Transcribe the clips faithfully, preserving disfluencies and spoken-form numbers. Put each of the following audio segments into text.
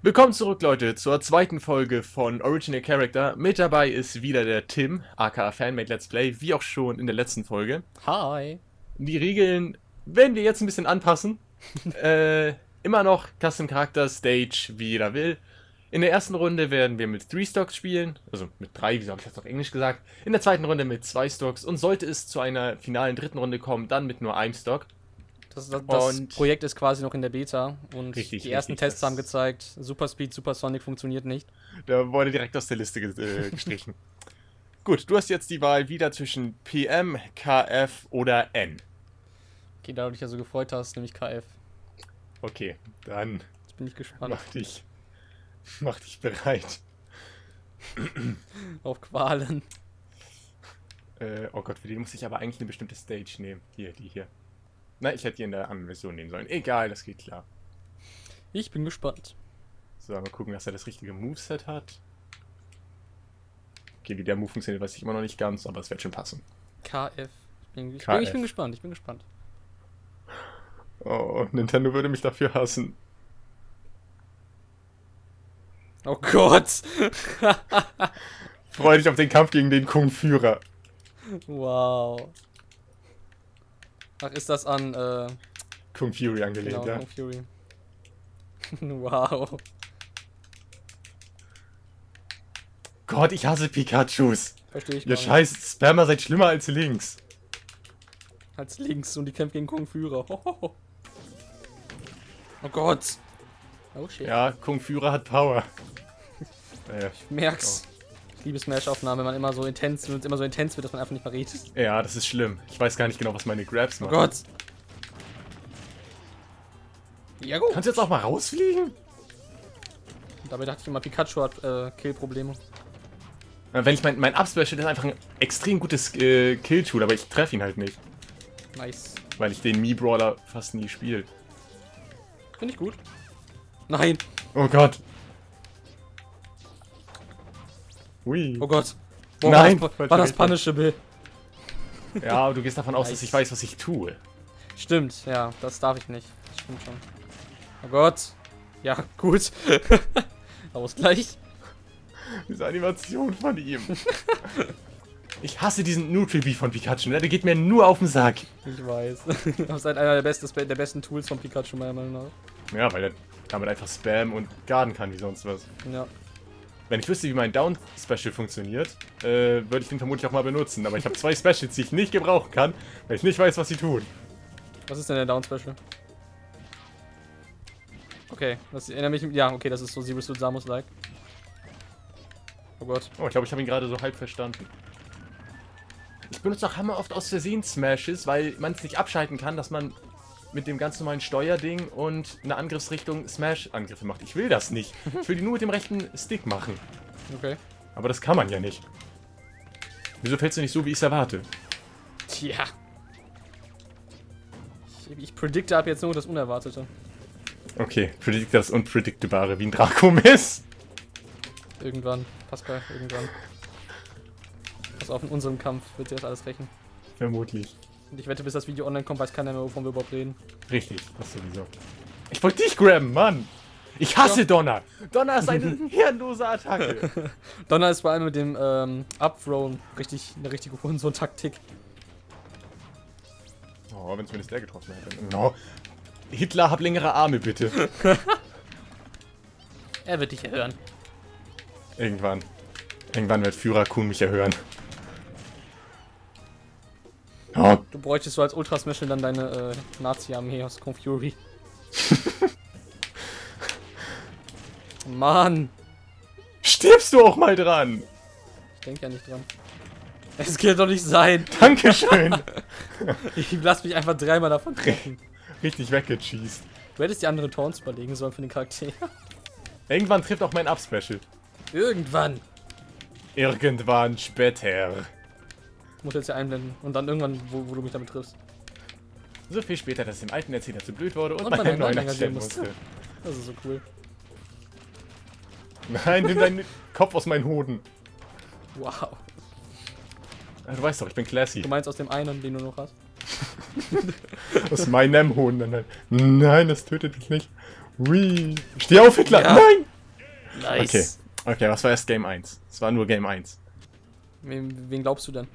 Willkommen zurück, Leute, zur zweiten Folge von Original Character. Mit dabei ist wieder der Tim, aka Fanmade Let's Play, wie auch schon in der letzten Folge. Hi. Die Regeln werden wir jetzt ein bisschen anpassen. äh, immer noch Custom Charakter Stage, wie jeder will. In der ersten Runde werden wir mit drei Stocks spielen, also mit drei, wieso habe ich das auf Englisch gesagt. In der zweiten Runde mit zwei Stocks und sollte es zu einer finalen dritten Runde kommen, dann mit nur einem Stock. Das, das, das Und Projekt ist quasi noch in der Beta und richtig, die ersten richtig, Tests haben gezeigt, Super Speed, Super Sonic funktioniert nicht. Da wurde direkt aus der Liste ge äh, gestrichen. Gut, du hast jetzt die Wahl wieder zwischen P M, K F oder N. Okay, da du dich ja so gefreut hast, nämlich K F. Okay, dann Jetzt bin ich gespannt. mach dich, mach dich bereit. Auf Qualen. Äh, oh Gott, für den muss ich aber eigentlich eine bestimmte Stage nehmen. Hier, die hier. Na, ich hätte die in der anderen Version nehmen sollen. Egal, das geht klar. Ich bin gespannt. So, mal gucken, dass er das richtige Moveset hat. Okay, wie der Move funktioniert, weiß ich immer noch nicht ganz, aber es wird schon passen. K F. Ich bin, ich, K F. bin, ich bin gespannt, ich bin gespannt. Oh, Nintendo würde mich dafür hassen. Oh Gott! Freu dich auf den Kampf gegen den Kung-Führer. Wow. Ach, ist das an, äh... Kung Fury angelehnt, genau, ja? Kung Fury. Wow. Gott, ich hasse Pikachus. Verstehe ich Ihr gar nicht. scheiß Spammer seid schlimmer als links. Als links und die kämpft gegen Kung Führer. Hohoho. Oh Gott. Oh shit. Ja, Kung Führer hat Power. Naja. Ich merk's. Ich liebe Smash-Aufnahmen, wenn man immer so intens, wenn es immer so intens wird, dass man einfach nicht mehr redet. Ja, das ist schlimm. Ich weiß gar nicht genau, was meine Grabs Oh machen. Gott. Ja gut. Kannst du jetzt auch mal rausfliegen? Dabei dachte ich immer, Pikachu hat äh, Kill-Probleme. Äh, Wenn ich mein, mein Up-Special ist einfach ein extrem gutes äh, Kill-Tool, aber ich treffe ihn halt nicht. Nice. Weil ich den Mii-Brawler fast nie spiele. Finde ich gut. Nein. Oh Gott. Ui. Oh Gott. Boah, Nein, War das, falsche war das Richtung. punishable? Ja, aber du gehst davon aus, dass Nice. ich weiß, was ich tue. Stimmt, ja, das darf ich nicht. Das stimmt schon. Oh Gott. Ja, gut. Ausgleich. Diese Animation von ihm. Ich hasse diesen Nutribi von Pikachu, ne? Der geht mir nur auf den Sack. Ich weiß. Das ist halt einer der, bestes, der besten Tools von Pikachu, meiner Meinung nach. Ja, weil er damit einfach spammen und garden kann wie sonst was. Ja. Wenn ich wüsste, wie mein Down-Special funktioniert, äh, würde ich den vermutlich auch mal benutzen. Aber ich habe zwei Specials, die ich nicht gebrauchen kann, weil ich nicht weiß, was sie tun. Was ist denn der Down-Special? Okay, das erinnert mich. Ja, okay, das ist so Zero Suit Samus-like. Oh Gott. Oh, ich glaube, ich habe ihn gerade so halb verstanden. Ich benutze auch hammer oft aus Versehen Smashes, weil man es nicht abschalten kann, dass man mit dem ganz normalen Steuerding und eine Angriffsrichtung Smash-Angriffe macht. Ich will das nicht. Ich will die nur mit dem rechten Stick machen. Okay. Aber das kann man ja nicht. Wieso fällst du nicht so, wie ich es erwarte? Tja. Ich, ich predikte ab jetzt nur das Unerwartete. Okay, predict das Unpredictbare wie ein Dracomis. Irgendwann. Pascal, irgendwann. Pass auf, in unserem Kampf wird sich das alles rächen. Vermutlich. Und ich wette, bis das Video online kommt, weiß keiner mehr, wovon wir überhaupt reden. Richtig, das sowieso. Ich wollte dich grabben, Mann! Ich hasse Ja. Donner! Donner ist eine hirnlose Attacke! Donner ist vor allem mit dem ähm, Up-Thrown richtig, eine richtige Hurensohn-Taktik. Oh, wenn zumindest der getroffen hätte. No. Hitler, hab längere Arme, bitte. Er wird dich erhören. Irgendwann. Irgendwann wird Führer Kuhn mich erhören. Oh, Du bräuchtest so als Ultra-Special dann deine äh, Nazi-Armee aus Kung Fury. Mann! stirbst du auch mal dran! Ich denke ja nicht dran. Es kann doch nicht sein! Dankeschön! Ich lass mich einfach dreimal davon treffen. Richtig weggecheased. Du hättest die anderen Taunts überlegen sollen für den Charakter. Irgendwann trifft auch mein Up-Special. Irgendwann! Irgendwann später. Ich muss jetzt hier einblenden. Und dann irgendwann, wo, wo du mich damit triffst. So viel später, dass dem alten Erzähler zu blöd wurde und, Und man man einen einen neuen neuen erstellen engagieren musste. Das ist so cool. Nein, nimm deinen Kopf aus meinen Hoden. Wow. Du weißt doch, ich bin classy. Du meinst aus dem einen, den du noch hast? Aus meinem Hoden. Nein, nein, das tötet mich nicht. Ui. Steh auf, Hitler! Ja. Nein! Nice. Okay. Okay, was war erst Game eins? Es war nur Game eins. Wen, wen glaubst du denn?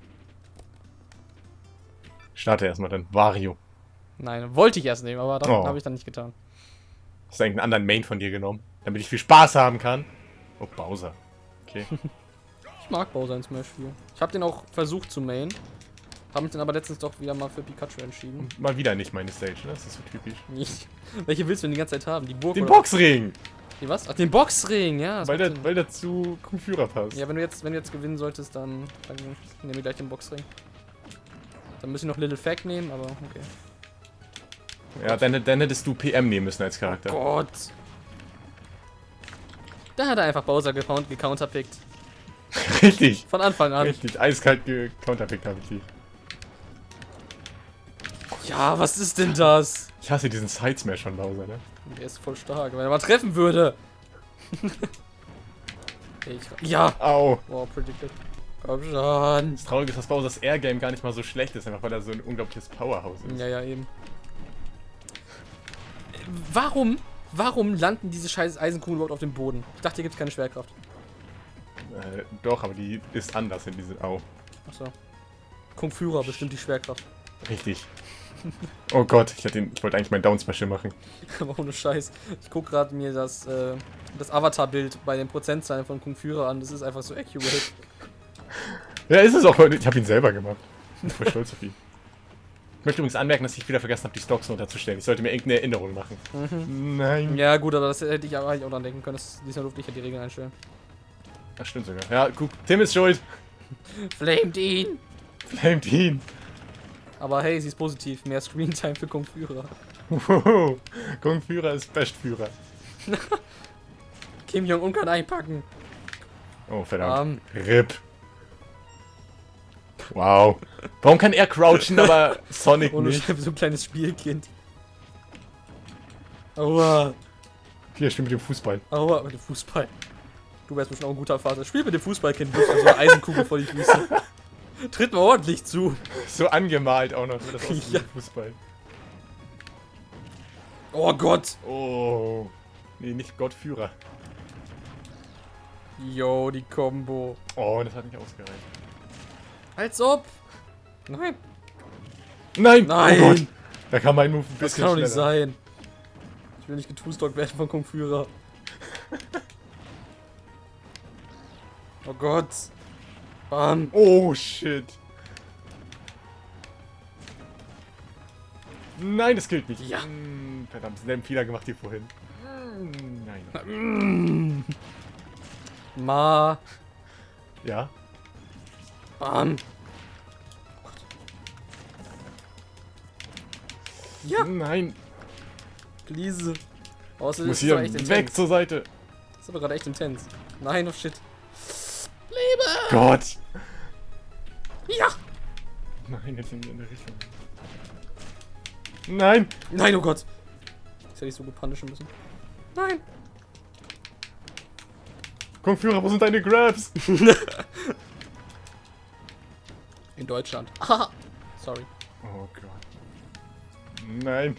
Starte erstmal dann. Wario. Nein, wollte ich erst nehmen, aber das Oh. habe ich dann nicht getan. Hast du eigentlich einen anderen Main von dir genommen? Damit ich viel Spaß haben kann? Oh, Bowser. Okay. Ich mag Bowser in Smash vier. Ich habe den auch versucht zu main. Haben mich dann aber letztens doch wieder mal für Pikachu entschieden. Mal wieder nicht meine Stage, ne? Das ist so typisch. Nicht. Welche willst du denn die ganze Zeit haben? Die Burg Den oder? Boxring! Die was? Ach, den Boxring, ja. das Weil macht der, Sinn. weil der zu Kung-Führer passt. Ja, wenn du jetzt, wenn du jetzt gewinnen solltest, dann, dann nehmen wir gleich den Boxring. Dann müssen wir noch Little Fact nehmen, aber okay. Ja, dann, dann hättest du P M nehmen müssen als Charakter. Gott. Da hat er einfach Bowser gecount gecounterpickt. Richtig. Von Anfang an. Richtig. Eiskalt gecounterpickt habe ich die. Ja, was ist denn das? Ich hasse diesen Side-Smash von Bowser, ne? Der ist voll stark, wenn er mal treffen würde. ich, ja. Au. Wow, predicted. Komm schon. Das Traurige ist, dass Bowsers Air-Game gar nicht mal so schlecht ist, einfach weil er so ein unglaubliches Powerhouse ist. Ja, ja, eben. Warum, warum landen diese scheiß Eisenkugeln überhaupt auf dem Boden? Ich dachte, hier gibt es keine Schwerkraft. Äh, doch, aber die ist anders in diesem... Au. Achso. Kung-Führer bestimmt die Schwerkraft. Richtig. Oh Gott, ich, hatte den, ich wollte eigentlich meinen Down-Special machen. Aber ohne Scheiß. Ich guck gerade mir das, äh, das Avatar-Bild bei den Prozentzahlen von Kung-Führer an. Das ist einfach so accurate. Ja, ist es auch. Ich habe ihn selber gemacht. Ich bin voll stolz auf ihn. Ich möchte übrigens anmerken, dass ich wieder vergessen habe, die Stocks runterzustellen. Ich sollte mir irgendeine Erinnerung machen. Mhm. Nein. Ja, gut, aber das hätte ich aber auch dran denken können. Das, diesmal durfte ich ja die Regeln einstellen. Das stimmt sogar. Ja, guck, Tim ist schuld. Flamed ihn! Flamed ihn. Aber hey, sie ist positiv. Mehr Screentime für Kung-Führer. Kung-Führer ist Bestführer. Kim Jong-un kann einpacken. Oh, verdammt. Um, R I P. Wow. Warum kann er crouchen, aber Sonic ohne nicht? Scheiß, so ein kleines Spielkind. Aua. Hier, stimmt mit dem Fußball. Aua, mit dem Fußball. Du wärst bestimmt auch ein guter Vater. Spiel mit dem Fußballkind, du hast so eine Eisenkugel vor die Füße. Tritt mal ordentlich zu. So angemalt auch noch, das aussieht wie Ja. ein Fußball. Oh Gott. Oh. Nee, nicht Gottführer. Yo, die Combo. Oh, das hat nicht ausgereicht. Als ob. Nein. Nein! Nein. Oh Gott. Da kann mein Move ein Das bisschen kann doch nicht schneller. sein. Ich will nicht getustockt werden von Kung-Führer. Oh Gott. Bam. Oh, shit. Nein, das killt mich. Ja. Mm, verdammt, selben Fehler gemacht wie vorhin. Mm, nein. Ma. Ja? Bam. Ja. Nein. Please. Oh, das Ich muss ist hier aber echt weg intens. zur Seite. Das ist aber gerade echt intens. Nein, oh shit. Gott. Ja. Nein, jetzt in die andere Richtung. Nein. Nein, oh Gott. Das hätte ich so gut punishen müssen. Nein. Kung-Führer, wo sind deine Grabs? In Deutschland. Haha. Sorry. Oh Gott. Nein.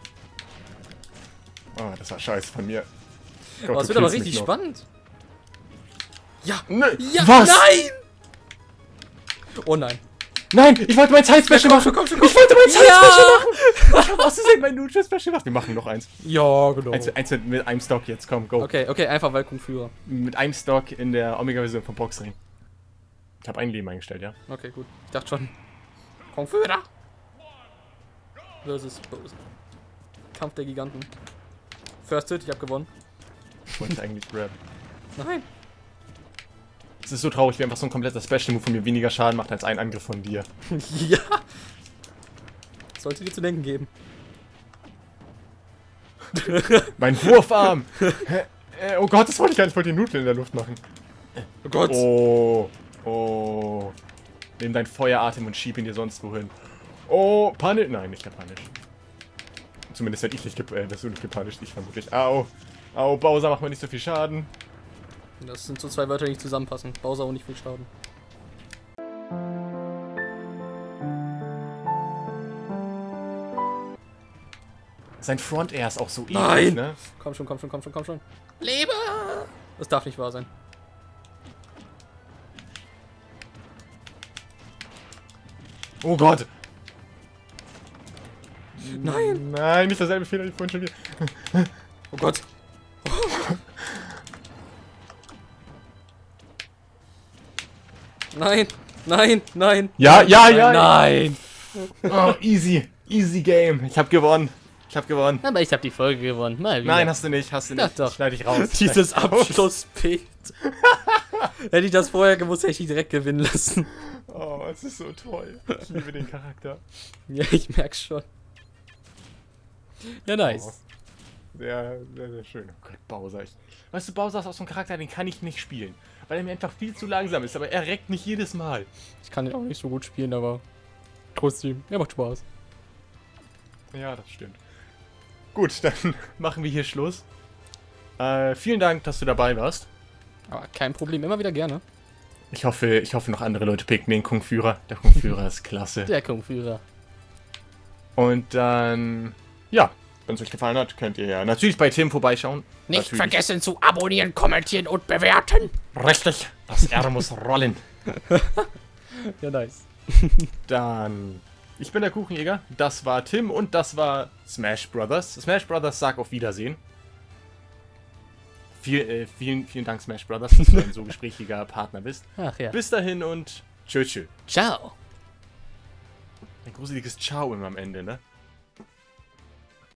Oh, das war scheiße von mir. Gott, Aber es du wird aber killst mich richtig noch. spannend. Ja. Nein. Ja. Was? Nein. Oh nein. Nein, ich wollte mein Side-Special komm machen. schon, komm schon, komm Ich wollte mein Ja. Side-Special machen. Ich habe aus Versehen mein Neutral-Special gemacht. Wir machen noch eins. Ja, genau. Eins, eins mit, mit einem Stock jetzt, komm, go. Okay, okay, einfach weil Kung-Führer. Mit einem Stock in der Omega-Version vom Boxring. Ich habe ein Leben eingestellt, ja. Okay, gut. Ich dachte schon. Kung-Führer. Versus Bowser. Kampf der Giganten. First Hit, ich hab gewonnen. Ich wollte eigentlich grab. Nein. Es ist so traurig, wie einfach so ein kompletter Special-Move von mir weniger Schaden macht als ein Angriff von dir. Ja. Sollte dir zu denken geben. Mein Wurfarm! Hä? Äh, oh Gott, das wollte ich gar nicht. Ich wollte den Nudel in der Luft machen. Oh Gott. Oh. Oh. Nimm dein Feueratem und schieb ihn dir sonst wohin. Oh, Punish. Nein, nicht gepunish. Zumindest werde ich nicht, gep äh, wirst du nicht gepunished. Ich vermutlich. Au. Au, Bowser, mach mal nicht so viel Schaden. Das sind so zwei Wörter, die nicht zusammenpassen. Bowser und nicht viel Schaden. Sein Front Air ist auch so Nein. eklig, ne? Komm schon, komm schon, komm schon, komm schon. Lebe! Das darf nicht wahr sein. Oh Gott. Nein. Nein, nicht derselbe Fehler wie vorhin schon wieder. Oh Gott. Nein, nein, nein. Ja, ja, ja. Nein. Oh, easy. Easy Game. Ich hab gewonnen. Ich hab gewonnen. Aber ich habe die Folge gewonnen. Mal wieder. Nein, hast du nicht. Hast du Doch, nicht. doch. Schneid ich raus. Dieses Schneid ich raus. Abschlussbild. Hätte ich das vorher gewusst, hätte ich ihn direkt gewinnen lassen. Oh, es ist so toll. Ich liebe den Charakter. Ja, ich merk's schon. Ja, nice. Oh, sehr, sehr, sehr schön. Oh Gott, Bowser. Ich, weißt du, Bowser ist auch so ein Charakter, den kann ich nicht spielen. Weil er mir einfach viel zu langsam ist, aber er reckt mich jedes Mal. Ich kann den auch nicht so gut spielen, aber trotzdem, er macht Spaß. Ja, das stimmt. Gut, dann machen wir hier Schluss. Äh, vielen Dank, dass du dabei warst. Aber kein Problem, immer wieder gerne. Ich hoffe, ich hoffe noch andere Leute picken den Kung-Führer. Der Kung-Führer ist klasse. Der Kung-Führer. Und dann, ja, wenn es euch gefallen hat, könnt ihr ja natürlich bei Tim vorbeischauen. Nicht natürlich. vergessen zu abonnieren, kommentieren und bewerten. Richtig, das R muss rollen. Ja, nice. Dann, ich bin der Kuchenjäger, das war Tim und das war Smash Brothers. Smash Brothers sagt auf Wiedersehen. Viel, äh, vielen, vielen Dank, Smash Brothers, dass du ein so gesprächiger Partner bist. Ach ja. Bis dahin und tschö tschö. Ciao. Ein gruseliges Ciao immer am Ende, ne?